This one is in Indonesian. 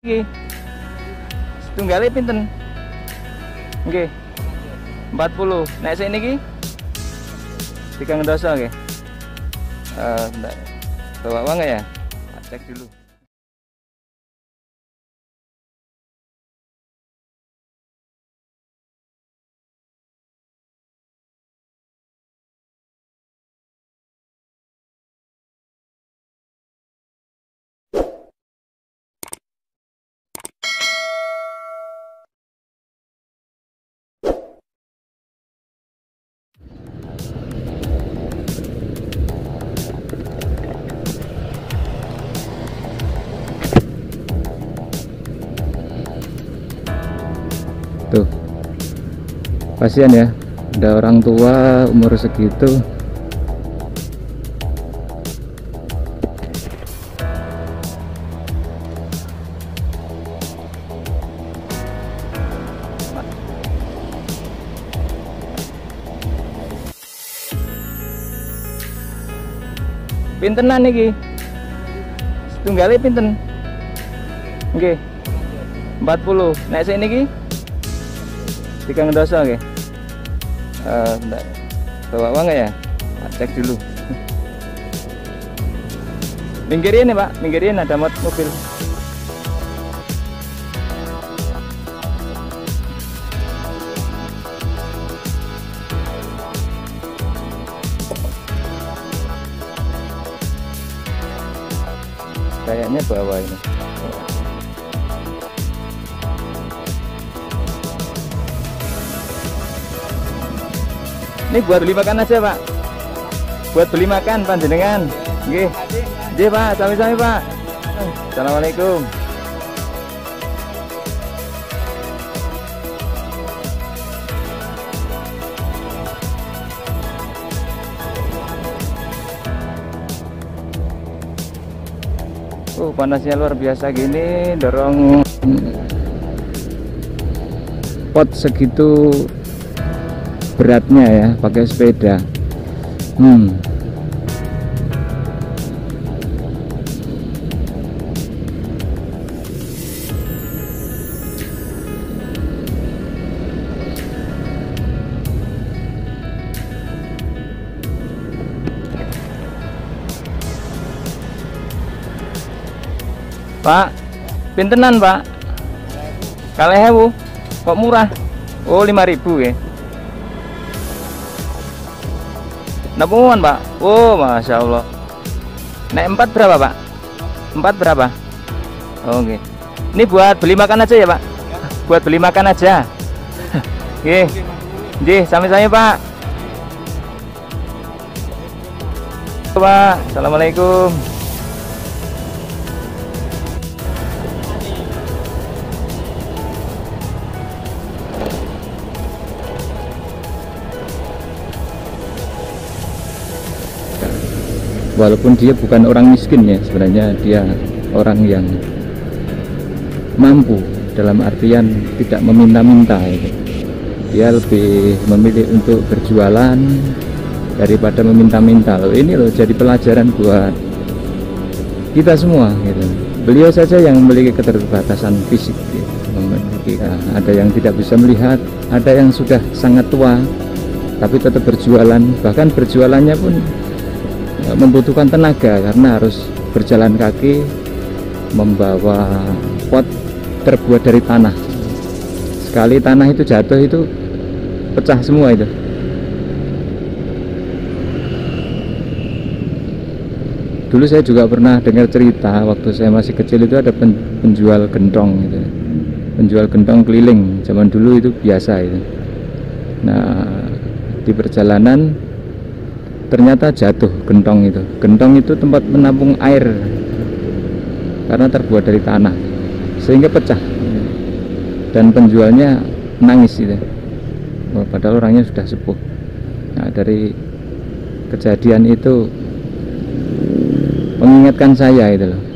Nggih. Setunggale pinten? Nggih. 40. Nek sik niki 3 dosa nggih. Bentar. Bawa uang nggak ya? Tak cek dulu. Tuh, kasihan ya, ada orang tua umur segitu. Pintenan niki? Setunggale pinten? Nggih. 40. Nek sik niki 3 dosa nggih. Bentar. Bawa uang nggak ya? Tak cek dulu. Minggirin ya Pak, minggirin ada mobil. Kayaknya bawa ini. Ini buat beli makan aja Pak. Buat beli makan panjenengan. Nggih. Nggih Pak, sami-sami Pak. Assalamualaikum. Panasnya luar biasa gini, dorong pot segitu beratnya ya, pakai sepeda. Pak, pintenan Pak? 2.000. Kok murah? Oh, 5.000 ya. Napungan Pak? Oh, Masya Allah. Naik 4 berapa Pak? 4 berapa? Oh, oke. Ini buat beli makan aja ya Pak? Buat beli makan aja. Oke. Nggih, sami-sami Pak. Pak, Assalamualaikum. Walaupun dia bukan orang miskin ya, sebenarnya dia orang yang mampu, dalam artian tidak meminta-minta gitu. Dia lebih memilih untuk berjualan daripada meminta-minta. Loh, ini loh jadi pelajaran buat kita semua gitu. Beliau saja yang memiliki keterbatasan fisik gitu. Ada yang tidak bisa melihat, ada yang sudah sangat tua tapi tetap berjualan, bahkan berjualannya pun membutuhkan tenaga karena harus berjalan kaki membawa pot terbuat dari tanah. Sekali tanah itu jatuh itu pecah semua itu. Dulu saya juga pernah dengar cerita waktu saya masih kecil, itu ada penjual gentong gitu. Penjual gentong keliling zaman dulu itu biasa itu. Nah, di perjalanan ternyata jatuh gentong itu. Gentong itu tempat menampung air karena terbuat dari tanah, sehingga pecah. Dan penjualnya nangis itu. Padahal orangnya sudah sepuh. Nah, dari kejadian itu mengingatkan saya itu loh,